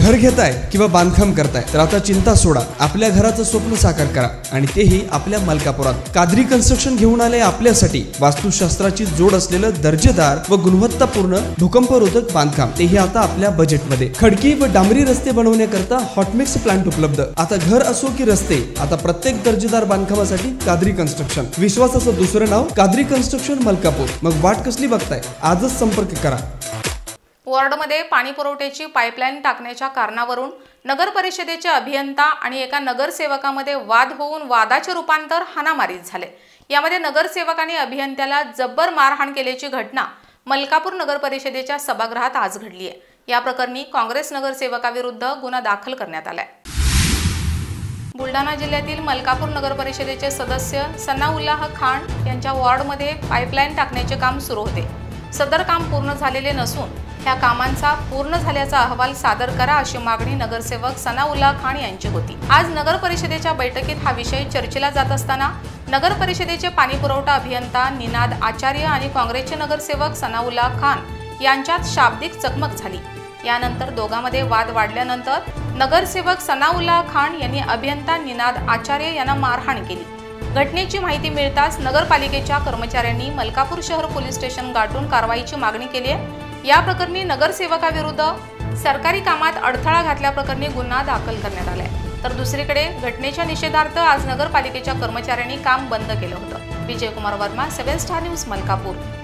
घर घेताय किंवा बांधकाम करताय तर आता चिंता सोडा, आपल्या घराचं स्वप्न साकार करा आणि तेही आपल्या मलकापुरात। कादरी कन्स्ट्रक्शन घेऊन आले आपल्यासाठी वास्तुशास्त्राची जोड असलेलं दर्जेदार व गुणवत्तापूर्ण भूकंपरोधक बांधकाम, तेही आता आपल्या बजेटमध्ये। खडकी व डांबरी रस्ते बनवण्याकरता हॉटमिक्स प्लांट उपलब्ध। आता घर असो की रस्ते, आता प्रत्येक दर्जेदार बांधकामासाठी कादरी कन्स्ट्रक्शन। विश्वासाचं दुसरं नाव कादरी कन्स्ट्रक्शन मलकापूर। मग वाट कसली बघताय, आजच संपर्क करा। वॉर्डमध्ये पाणी पुरवठ्याची पाईपलाईन टाकण्याच्या कारणावरून नगर परिषदेचे अभियंता आणि एका नगरसेवकामध्ये वाद होऊन वादाचे रूपांतर हाणामारीत झाले। यामध्ये नगरसेवकाने अभियंत्याला जब्बर मारहाण केल्याची घटना मलकापूर नगर परिषदेच्या सभागृहात आज घडली आहे। या प्रकरणी काँग्रेस नगरसेवकाविरुद्ध गुन्हा दाखल करण्यात आलाय। बुलढाणा जिल्ह्यातील मलकापूर नगर परिषदेचे सदस्य सनाउल्लाह खान यांच्या वॉर्डमध्ये पाईपलाईन टाकण्याचे काम सुरू होते। सदर काम पूर्ण झालेले नसून ह्या कामांचा पूर्ण झाल्याचा अहवाल सादर करा अशी मागणी नगरसेवक सनाउल्लाह खान यांची होती। आज नगर परिषदेच्या बैठकीत हा विषय चर्चेला जात असताना नगर परिषदेचे पाणी पुरवठा अभियंता निनाद आचार्य आणि काँग्रेसचे नगरसेवक सनाउल्लाह खान यांच्यात शाब्दिक चकमक झाली। यानंतर दोघांमध्ये वाद वाढल्यानंतर नगरसेवक सनाउल्लाह खान यांनी अभियंता निनाद आचार्य यांना मारहाण केली। घटनेची माहिती मिळताच नगरपालिकेच्या कर्मचाऱ्यांनी मलकापूर शहर पोलीस स्टेशन गाठून कारवाईची मागणी केली आहे। या प्रकरणी नगरसेवकाविरुद्ध सरकारी कामात अडथळा घातल्याप्रकरणी गुन्हा दाखल करण्यात आलाय। तर दुसरीकडे घटनेच्या निषेधार्थ आज नगरपालिकेच्या कर्मचाऱ्यांनी काम बंद केलं होतं। Vijaykumar Verma, 7 star news, Malkapur.